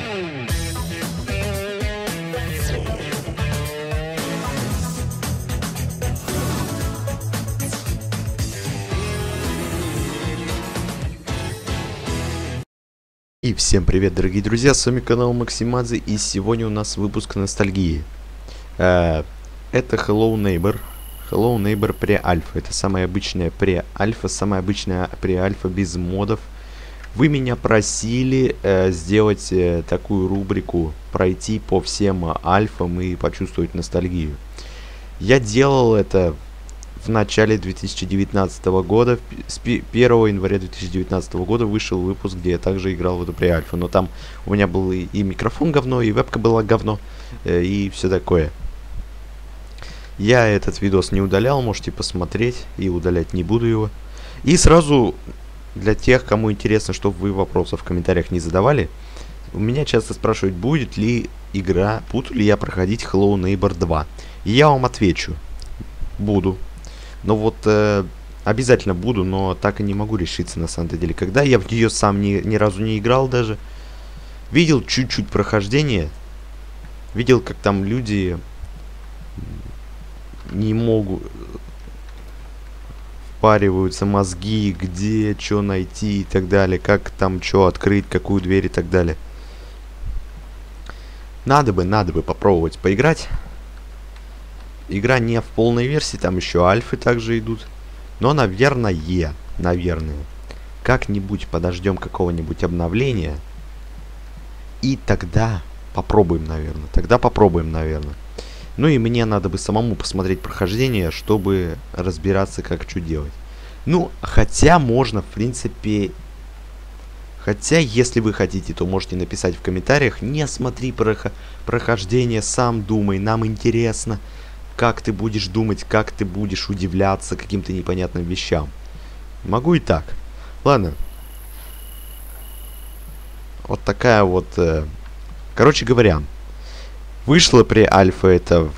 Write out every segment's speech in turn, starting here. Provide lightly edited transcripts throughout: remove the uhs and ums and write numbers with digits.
И всем привет, дорогие друзья, с вами канал Максимадзе, и сегодня у нас выпуск ностальгии. Это Hello Neighbor. Hello Neighbor pre-альфа. Это самая обычная pre-альфа, самая обычная pre-альфа без модов. Вы меня просили сделать такую рубрику, пройти по всем альфам и почувствовать ностальгию. Я делал это в начале 2019 года, с 1 января 2019 года вышел выпуск, где я также играл в эту pre-альфу, но там у меня был и микрофон говно, и вебка была говно, и все такое. Я этот видос не удалял, можете посмотреть, и удалять не буду его. И сразу, для тех, кому интересно, чтобы вы вопросов в комментариях не задавали, у меня часто спрашивают, будет ли игра, буду ли я проходить Hello Neighbor 2. И я вам отвечу, буду. Но вот обязательно буду, но так и не могу решиться на самом деле. Когда я в нее сам ни разу не играл даже. Видел чуть-чуть прохождение. Видел, как там люди не могут... Впариваются мозги, где, что найти и так далее. Как там, что открыть, какую дверь и так далее. Надо бы попробовать поиграть. Игра не в полной версии, там еще альфы также идут. Но, наверное, как-нибудь подождем какого-нибудь обновления. И тогда попробуем, наверное. Ну и мне надо бы самому посмотреть прохождение, чтобы разбираться, как что делать. Ну, хотя можно, в принципе... Хотя, если вы хотите, то можете написать в комментариях. Не смотри прохождение, сам думай, нам интересно. Как ты будешь думать, как ты будешь удивляться каким-то непонятным вещам. Могу и так. Ладно. Вот такая вот... Короче говоря, вышла pre-альфа это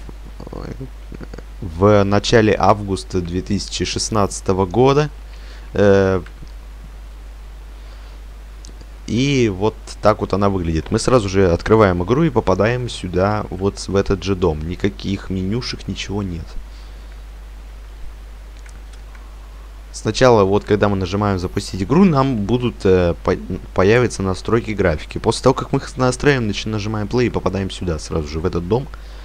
в начале августа 2016 года. И вот так вот она выглядит. Мы сразу же открываем игру и попадаем сюда, вот в этот же дом. Никаких менюшек, ничего нет. Сначала, вот когда мы нажимаем запустить игру, нам будут появятся настройки графики. После того, как мы их настраиваем, нажимаем play и попадаем сюда, сразу же в этот дом.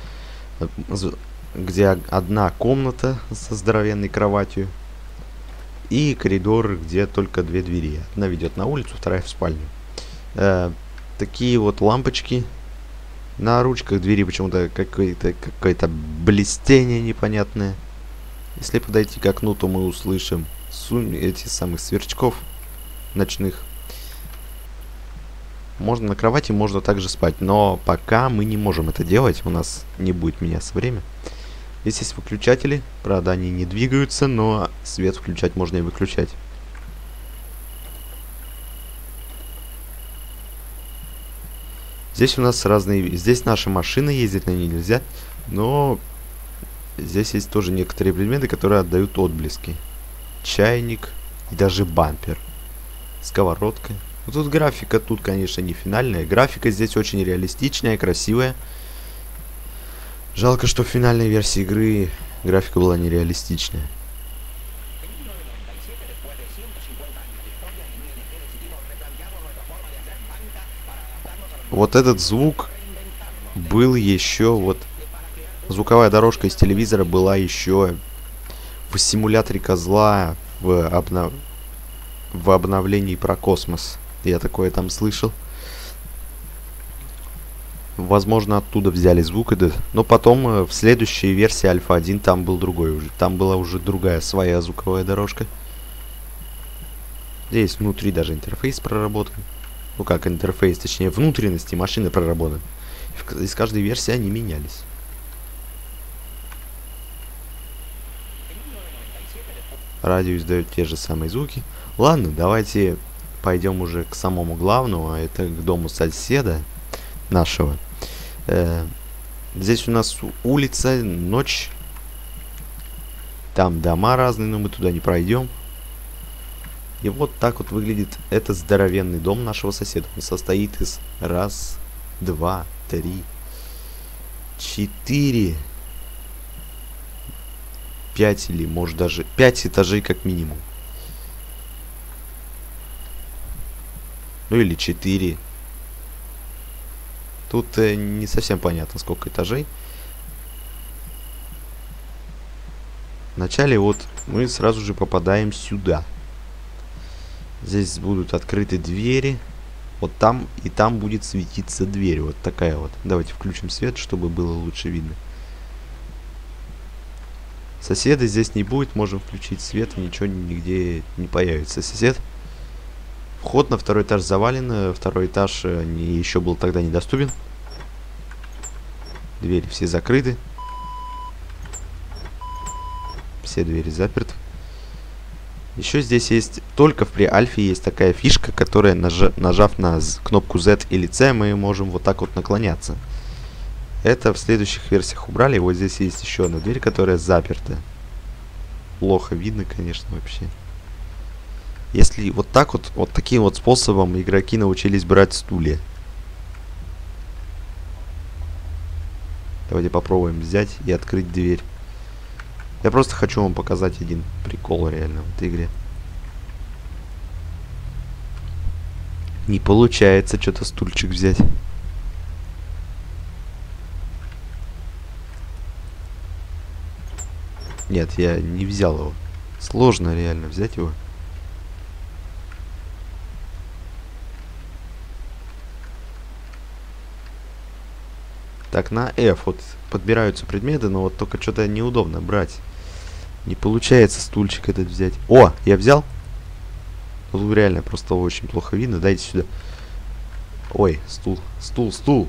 Где одна комната со здоровенной кроватью. И коридор, где только две двери. Одна ведет на улицу, вторая в спальню. Такие вот лампочки. На ручках двери почему-то какое-то блестение непонятное. Если подойти к окну, то мы услышим эти самых сверчков ночных. Можно на кровати, можно также спать. Но пока мы не можем это делать. У нас не будет меняться время. Здесь есть выключатели. Правда, они не двигаются, но свет включать можно и выключать. Здесь у нас разные... Здесь наши машины, ездить на ней нельзя. Но здесь есть тоже некоторые предметы, которые отдают отблески. Чайник и даже бампер. Сковородка. Вот тут графика, тут, конечно, не финальная. Графика здесь очень реалистичная, красивая. Жалко, что в финальной версии игры графика была нереалистичная. Вот этот звук был еще вот... Звуковая дорожка из телевизора была еще в симуляторе козла в обновлении про космос. Я такое там слышал. Возможно, оттуда взяли звук этот. Но потом в следующей версии Альфа 1 там был другой уже. Там была уже другая своя звуковая дорожка. Здесь внутри даже интерфейс проработан. Ну как интерфейс, точнее внутренности машины проработаны. Из каждой версии они менялись. Радио издает те же самые звуки. Ладно, давайте пойдем уже к самому главному. А это к дому соседа нашего. Здесь у нас улица, ночь. Там дома разные, но мы туда не пройдем. И вот так вот выглядит этот здоровенный дом нашего соседа. Он состоит из раз, 2, 3, 4, 5 или может даже 5 этажей как минимум. Ну или 4. Тут не совсем понятно, сколько этажей. Вначале вот мы сразу же попадаем сюда. Здесь будут открыты двери. Вот там и там будет светиться дверь. Вот такая вот. Давайте включим свет, чтобы было лучше видно. Соседа здесь не будет. Можем включить свет. Ничего нигде не появится. Сосед. Вход на второй этаж завален. Второй этаж еще был тогда недоступен. Двери все закрыты. Все двери заперты. Еще здесь есть, только в pre-альфе есть такая фишка, которая, нажав на кнопку Z или C, мы можем вот так вот наклоняться. Это в следующих версиях убрали. Вот здесь есть еще одна дверь, которая заперта. Плохо видно, конечно, вообще. Если вот так вот, вот таким вот способом игроки научились брать стулья. Давайте попробуем взять и открыть дверь. Я просто хочу вам показать один прикол реально в этой игре. Не получается что-то стульчик взять. Нет, я не взял его. Сложно реально взять его. Так, на F вот подбираются предметы, но вот только что-то неудобно брать. Не получается стульчик этот взять. О, я взял. Тут реально просто очень плохо видно. Дайте сюда. Ой, стул, стул, стул.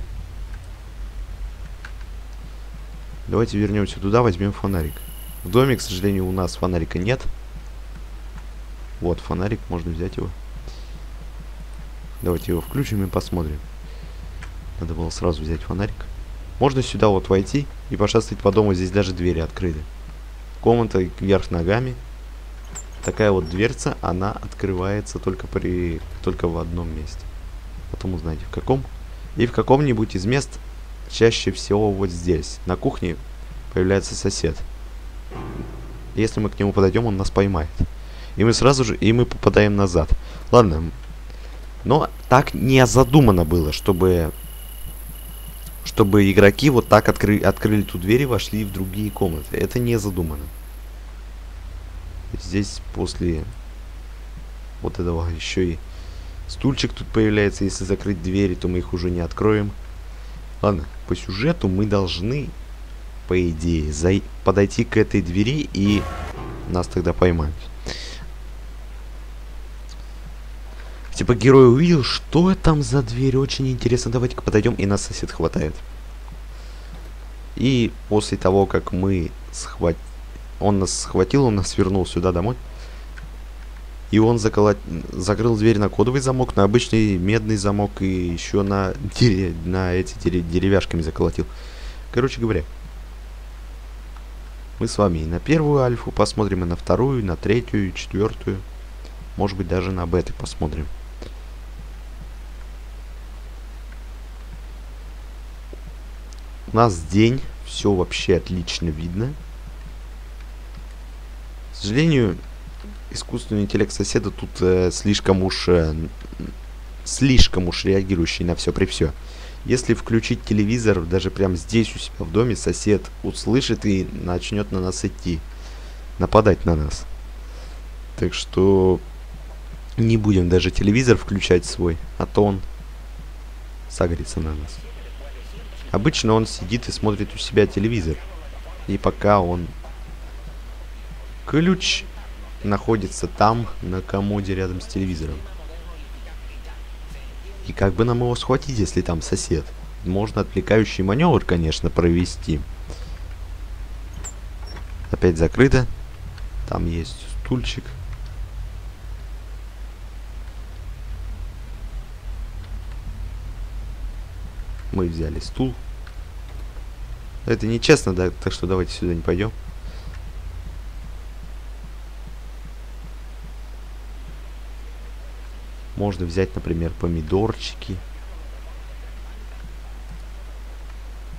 Давайте вернемся туда, возьмем фонарик. В доме, к сожалению, у нас фонарика нет. Вот фонарик, можно взять его. Давайте его включим и посмотрим. Надо было сразу взять фонарик. Можно сюда вот войти и пошастать по дому. Здесь даже двери открыты. Комната вверх ногами. Такая вот дверца, она открывается только в одном месте. Потом узнаете в каком. И в каком-нибудь из мест, чаще всего вот здесь. На кухне появляется сосед. Если мы к нему подойдем, он нас поймает. И мы сразу же, и мы попадаем назад. Ладно. Но так не задумано было, чтобы игроки вот так открыли ту дверь и вошли в другие комнаты. Это не задумано. Здесь после вот этого еще и стульчик тут появляется. Если закрыть двери, то мы их уже не откроем. Ладно, по сюжету мы должны, по идее, подойти к этой двери и нас тогда поймают. Типа герой увидел, что там за дверь, очень интересно. Давайте-ка подойдем, и нас сосед хватает. И после того, как он нас схватил, он нас вернул сюда домой. И он закрыл дверь на кодовый замок, на обычный медный замок и еще на эти деревяшками заколотил. Короче говоря, мы с вами и на первую альфу посмотрим, и на вторую, и на третью, и четвертую. Может быть, даже на беты посмотрим. У нас день, все вообще отлично видно. К сожалению, искусственный интеллект соседа тут слишком уж реагирующий на все при все. Если включить телевизор даже прямо здесь у себя в доме, сосед услышит и начнет на нас идти, нападать на нас. Так что не будем даже телевизор включать свой, а то он согреется на нас. Обычно он сидит и смотрит у себя телевизор. И пока ключ находится там, на комоде рядом с телевизором. И как бы нам его схватить, если там сосед? Можно отвлекающий маневр, конечно, провести. Опять закрыто. Там есть стульчик. Мы взяли стул. Это нечестно, да, так что давайте сюда не пойдем. Можно взять, например, помидорчики.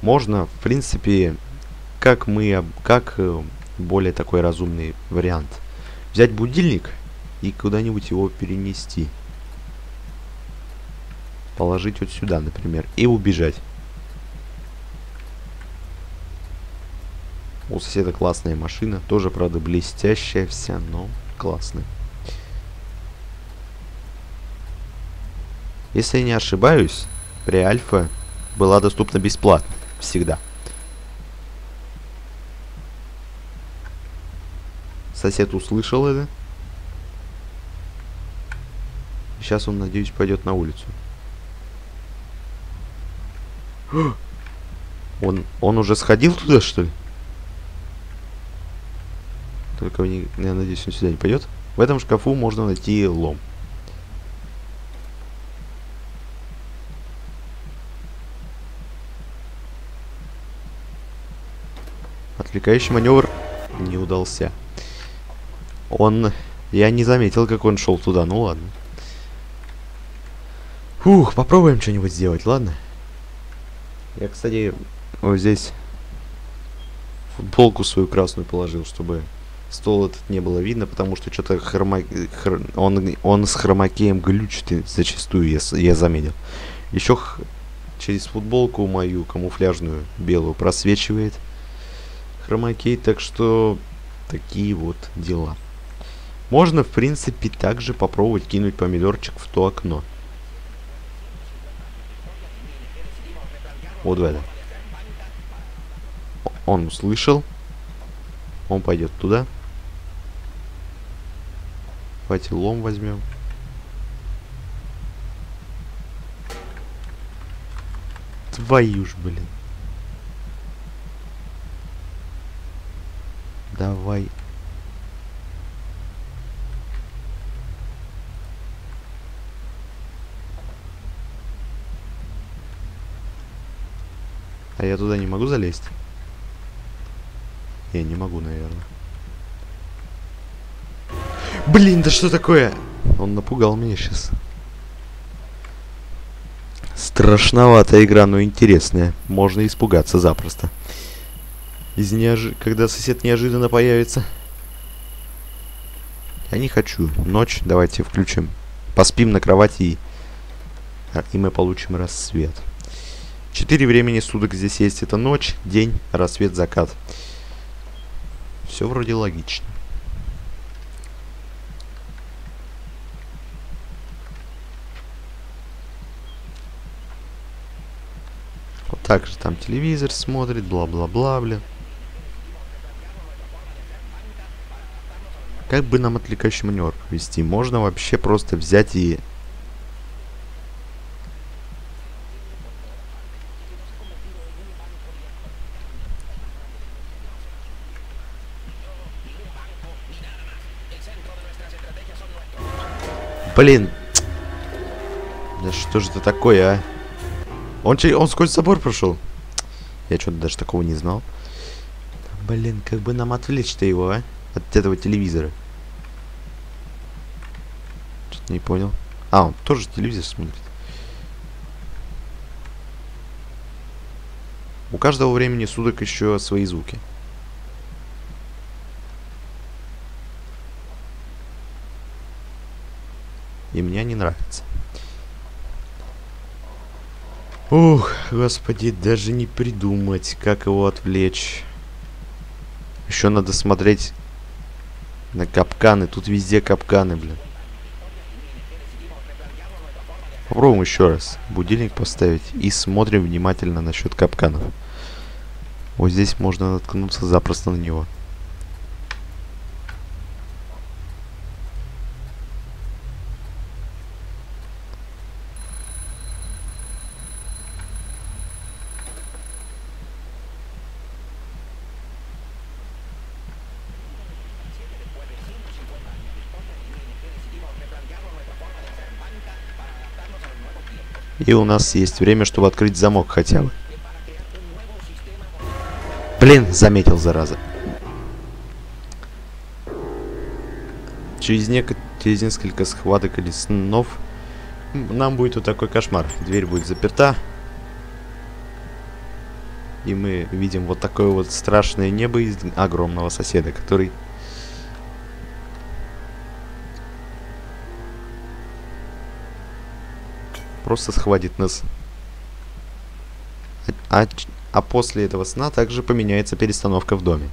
можно, в принципе, как более такой разумный вариант, взять будильник и куда-нибудь его перенести. Положить вот сюда, например, и убежать. У соседа классная машина, тоже, правда, блестящая вся, но классная. Если я не ошибаюсь, Pre-Alpha была доступна бесплатно. Всегда. Сосед услышал это. Сейчас он, надеюсь, пойдет на улицу. Он уже сходил туда, что ли? Только я надеюсь, он сюда не пойдет. В этом шкафу можно найти лом. Отвлекающий маневр не удался. Я не заметил, как он шел туда. Ну ладно. Фух, попробуем что-нибудь сделать, ладно? Я, кстати, вот здесь футболку свою красную положил, чтобы стол этот не было видно, потому что что-то он с хромакеем глючит зачастую, я заметил. Еще через футболку мою камуфляжную белую просвечивает хромакей, так что такие вот дела. Можно, в принципе, также попробовать кинуть помидорчик в то окно. Вот в это. Он услышал. Он пойдет туда. Давайте лом возьмем. Твою ж, блин. Давай. А я туда не могу залезть? Я не могу, наверное. Блин, да что такое? Он напугал меня сейчас. Страшноватая игра, но интересная. Можно испугаться запросто. Когда сосед неожиданно появится. Я не хочу. Ночь. Давайте включим. Поспим на кровати и мы получим рассвет. 4 времени суток здесь есть. Это ночь, день, рассвет, закат. Все вроде логично. Вот так же там телевизор смотрит, бла-бла-бла, бля. Как бы нам отвлекающий маневр провести? Можно вообще просто взять и... Блин. Да что же это такое, а? Он сквозь забор прошел. Я что-то даже такого не знал. Блин, как бы нам отвлечь-то его, а? От этого телевизора. Что-то не понял. А, он тоже телевизор смотрит. У каждого времени суток еще свои звуки. И мне не нравится. Ух, господи, даже не придумать, как его отвлечь. Еще надо смотреть на капканы. Тут везде капканы, блин. Попробуем еще раз будильник поставить и смотрим внимательно насчет капканов. Вот здесь можно наткнуться запросто на него. И у нас есть время, чтобы открыть замок хотя бы. Блин, заметил, зараза. Через несколько схваток или снов нам будет вот такой кошмар. Дверь будет заперта. И мы видим вот такое вот страшное небо из огромного соседа, который... просто схватит нас. А после этого сна также поменяется перестановка в доме.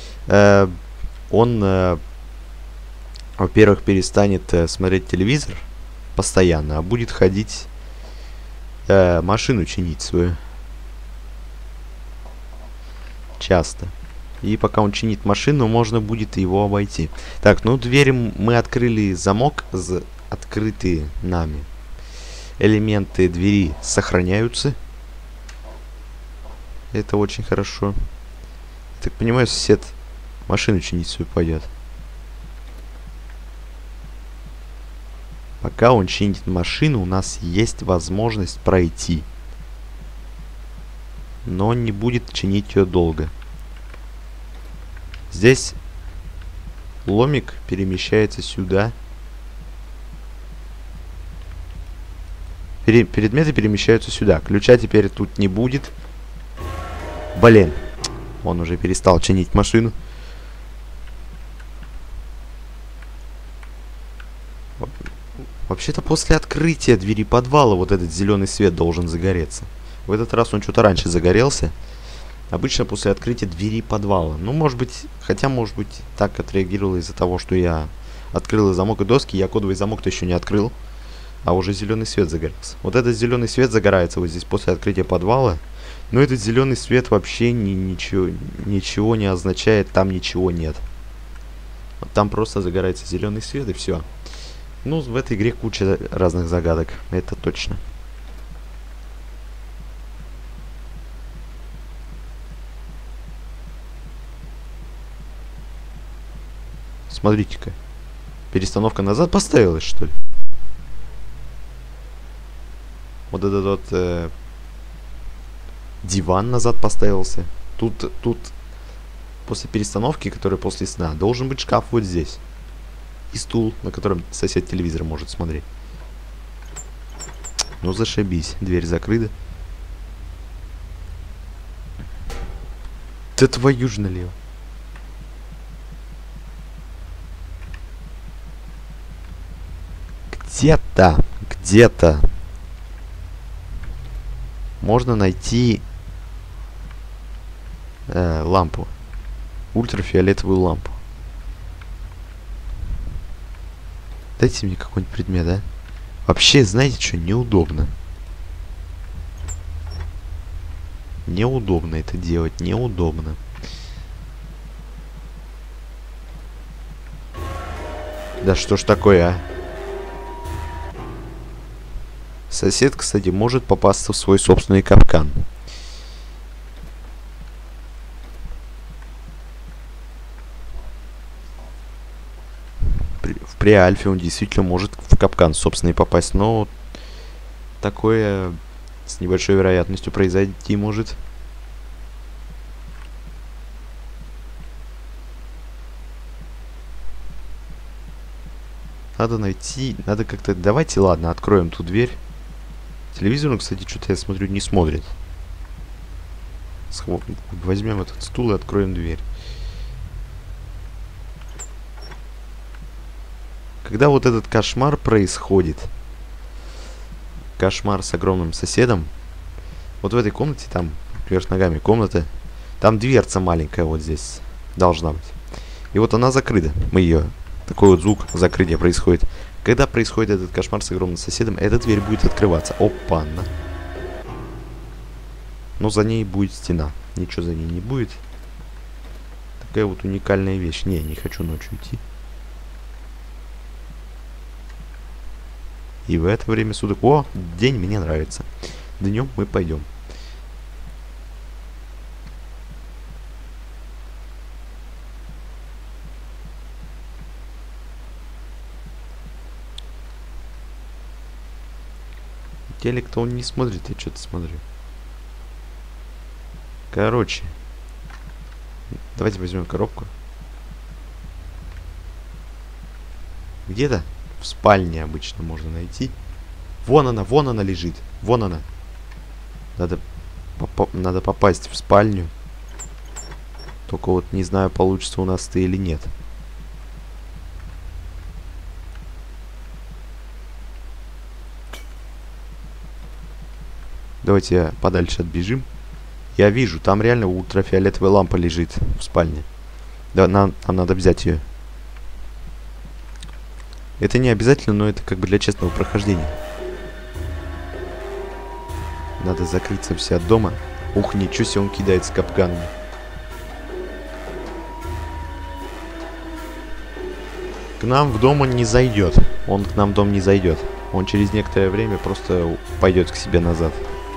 Он, во-первых, перестанет смотреть телевизор постоянно, а будет ходить машину чинить свою. Часто. И пока он чинит машину, можно будет его обойти. Так, ну двери мы открыли, замок открытые нами. Элементы двери сохраняются. Это очень хорошо. Я так понимаю, сосед машину чинить свою пойдет. Пока он чинит машину, у нас есть возможность пройти. Но он не будет чинить ее долго. Здесь ломик перемещается сюда. Предметы перемещаются сюда. Ключа теперь тут не будет. Блин. Он уже перестал чинить машину. Вообще-то после открытия двери подвала вот этот зеленый свет должен загореться. В этот раз он что-то раньше загорелся. Обычно после открытия двери подвала. Ну, может быть, хотя, может быть, так отреагировало из-за того, что я открыл замок и доски. Я кодовый замок-то еще не открыл. А уже зеленый свет загорелся. Вот этот зеленый свет загорается вот здесь после открытия подвала. Но этот зеленый свет вообще ничего не означает, там ничего нет. Вот там просто загорается зеленый свет и все. Ну, в этой игре куча разных загадок, это точно. Смотрите-ка. Перестановка назад поставилась, что ли? Вот этот вот диван назад поставился. Тут после перестановки, которая после сна, должен быть шкаф вот здесь. И стул, на котором сосед телевизор может смотреть. Ну зашибись. Дверь закрыта. Да твою ж налево. Где-то можно найти лампу. Ультрафиолетовую лампу. Дайте мне какой-нибудь предмет, а? Вообще, знаете что, неудобно. Неудобно это делать, неудобно. Да что ж такое, а? Сосед, кстати, может попасться в свой собственный капкан. В преальфе он действительно может в капкан собственный попасть, но такое с небольшой вероятностью произойти может. Надо найти, надо как-то... Давайте, ладно, откроем ту дверь. Телевизор, он, кстати, что-то, я смотрю, не смотрит. Возьмем этот стул и откроем дверь. Когда вот этот кошмар происходит, кошмар с огромным соседом, вот в этой комнате, там, вверх ногами комната, там дверца маленькая вот здесь должна быть. И вот она закрыта. Мы ее... Такой вот звук закрытия происходит. Когда происходит этот кошмар с огромным соседом, эта дверь будет открываться. Опа-на. Но за ней будет стена. Ничего за ней не будет. Такая вот уникальная вещь. Не хочу ночью идти. И в это время суток... О, день мне нравится. Днем мы пойдем. Телек-то он не смотрит, я что-то смотрю. Короче. Давайте возьмем коробку. Где-то в спальне обычно можно найти. Вон она лежит. Вон она. Надо Надо попасть в спальню. Только вот не знаю, получится у нас это или нет. Давайте подальше отбежим. Я вижу, там реально ультрафиолетовая лампа лежит в спальне. Да, нам надо взять ее. Это не обязательно, но это как бы для честного прохождения. Надо закрыться все от дома. Ух, ничего себе, он кидает с капканами. К нам в дом он не зайдет. Он к нам в дом не зайдет. Он через некоторое время просто пойдет к себе назад.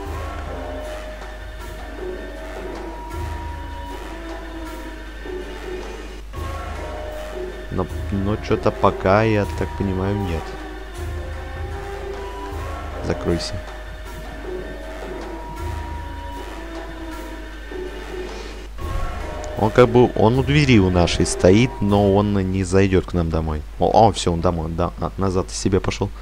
Но что-то пока, я так понимаю, нет. Закройся. Он как бы, он у двери у нашей стоит, но он не зайдет к нам домой. О, все, он домой, да, назад из себя пошел.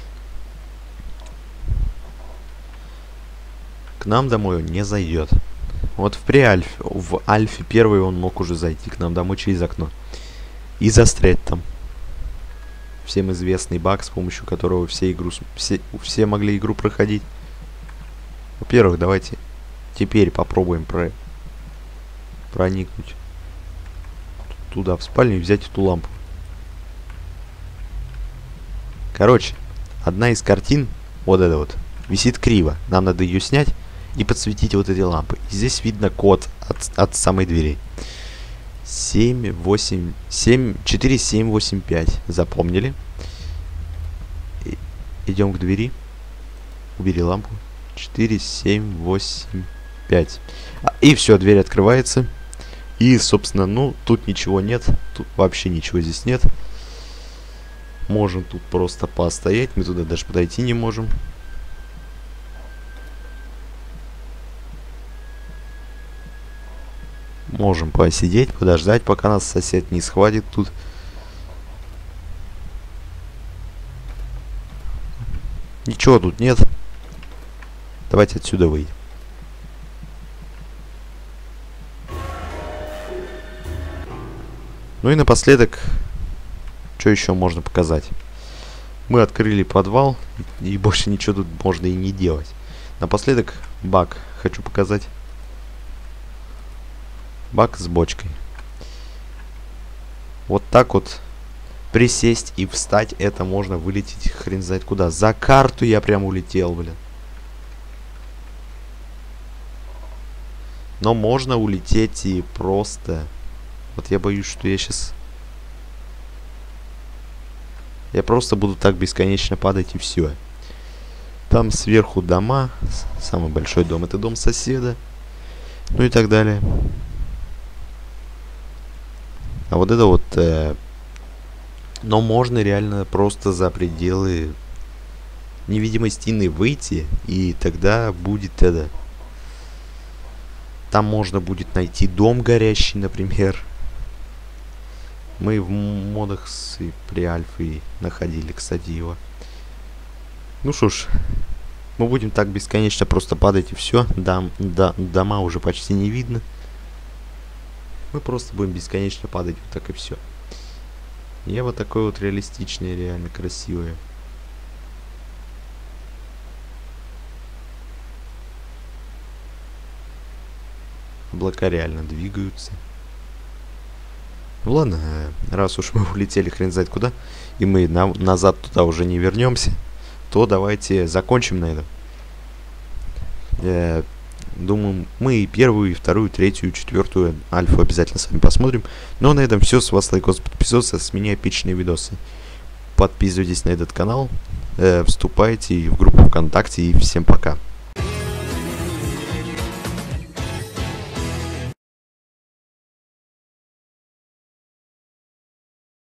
К нам домой он не зайдет. Вот в Альфе первый он мог уже зайти к нам домой через окно. И застрять там. Всем известный баг, с помощью которого все могли игру проходить. Во-первых, давайте теперь попробуем проникнуть туда, в спальню, и взять эту лампу. Короче, одна из картин, вот эта вот, висит криво. Нам надо ее снять и подсветить вот эти лампы. И здесь видно код от самой двери. 4, 7, 8, 5. Запомнили. Идем к двери. Убери лампу. 4, 7, 8, 5. И все, дверь открывается. И, собственно, ну, тут ничего нет. Тут вообще ничего здесь нет. Можем тут просто постоять. Мы туда даже подойти не можем. Можем посидеть, подождать, пока нас сосед не схватит тут. Ничего тут нет. Давайте отсюда выйдем. Ну и напоследок, что еще можно показать? Мы открыли подвал, и больше ничего тут можно и не делать. Напоследок баг хочу показать. Баг с бочкой. Вот так вот присесть и встать, это можно вылететь хрен знает куда. За карту я прям улетел, блин. Но можно улететь и просто... Вот я боюсь, что я сейчас... Я просто буду так бесконечно падать и все. Там сверху дома. Самый большой дом — это дом соседа. Ну и так далее. А вот это вот... но можно реально просто за пределы невидимой стены выйти. И тогда будет это... Там можно будет найти дом горящий, например. Мы в модах при Альфе находили, кстати, его. Ну что ж, мы будем так бесконечно просто падать и все. Дома уже почти не видно. Мы просто будем бесконечно падать, вот так и все. Я вот такой вот реалистичный, реально красивый. Облака реально двигаются. Ну ладно, раз уж мы улетели хрен знает куда, и мы назад туда уже не вернемся, то давайте закончим на этом. Думаю, мы и первую, и вторую, и третью, и четвертую Альфу обязательно с вами посмотрим. Но на этом все. С вас лайкос, подписываться, с меня эпичные видосы. Подписывайтесь на этот канал, вступайте в группу ВКонтакте, и всем пока.